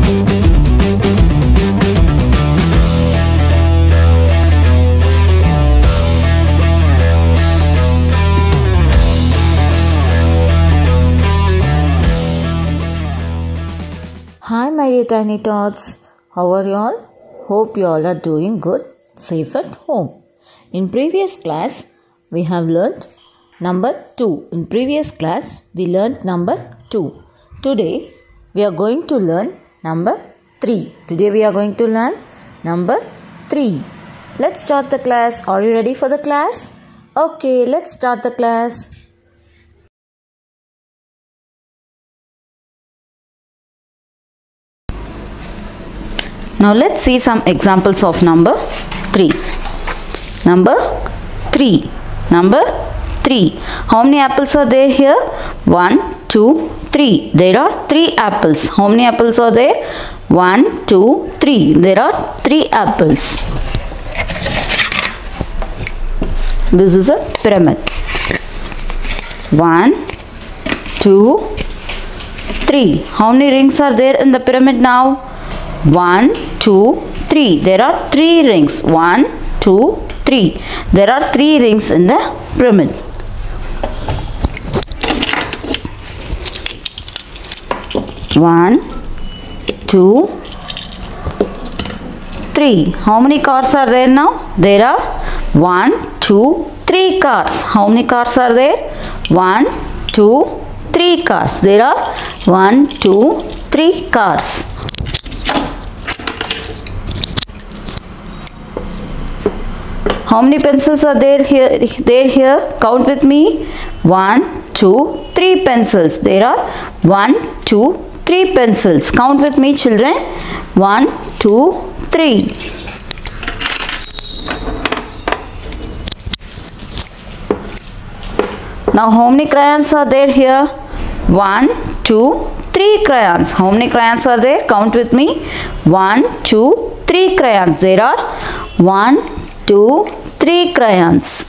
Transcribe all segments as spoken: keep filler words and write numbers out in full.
Hi my dear tiny tots, how are you all? Hope you all are doing good, safe at home. In previous class, we have learnt number two. In previous class, we learnt number two. Today, we are going to learn number three. Today, we are going to learn number three. Let's start the class. Are you ready for the class? Okay, let's start the class. Now let's see some examples of number three. Number three. Number three. How many apples are there here? One, two, three. There are three apples. How many apples are there? One, two, three. There are three apples. This is a pyramid. One, two, three. How many rings are there in the pyramid now? One, two, three. There are three rings. One, two, three. There are three rings in the pyramid. One, two, three. How many cars are there now? There are one, two, three cars. How many cars are there? One, two, three cars. There are one, two, three cars. How many pencils are there here? There here. Count with me. One, two, three pencils. There are one, two, three pencils. Count with me, children. One, two, three. Now, how many crayons are there here? One, two, three crayons. How many crayons are there? Count with me. One, two, three crayons. There are one, two, three crayons.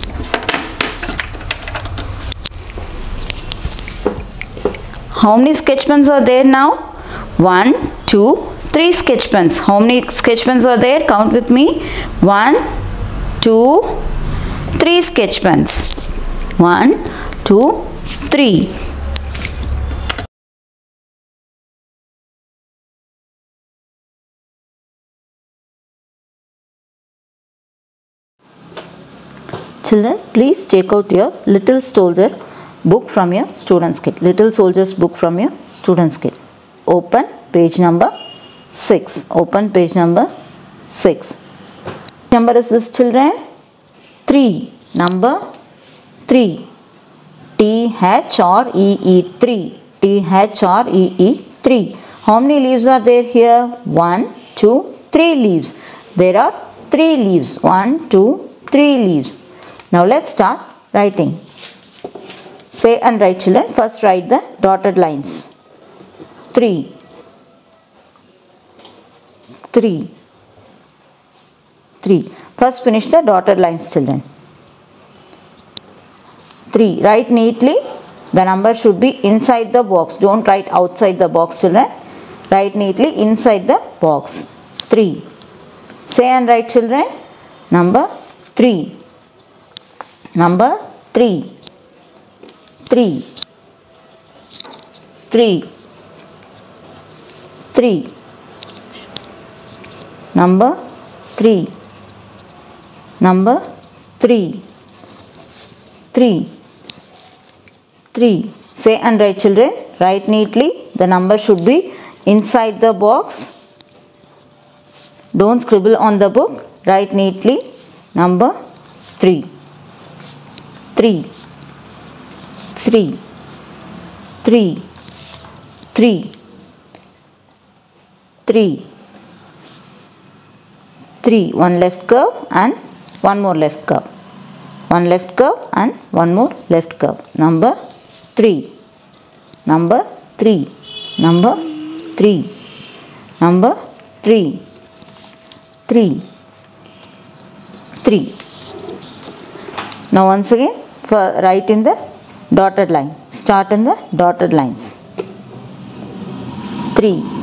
How many sketch pens are there now? One, two, three sketch pens. How many sketch pens are there? Count with me. One, two, three sketch pens. One, two, three. Children, please check out your Little Soldier book from your student's kit. Little Soldier's book from your student's kit. Open page number six. Open page number six. Number is this, children? three. Number three. T H R E E three. T H R E E three. How many leaves are there here? One, two, three leaves. There are three leaves. One, two, three leaves. Now let's start writing. Say and write, children. First write the dotted lines. Three. Three. Three. First finish the dotted lines, children. Three. Write neatly. The number should be inside the box. Don't write outside the box, children. Write neatly inside the box. Three. Say and write, children. Number three. Number three. Three. Three. Three. Number three. Number three. Three. Three. Say and write, children. Write neatly. The number should be inside the box. Don't scribble on the book. Write neatly. Number three. Three. Three. Three. Three. Three. Three. One left curve and one more left curve. One left curve and one more left curve. Number three. Number three. Number three. Number three. Three. Three. Now once again, for write in the dotted line. Start in the dotted lines. Three.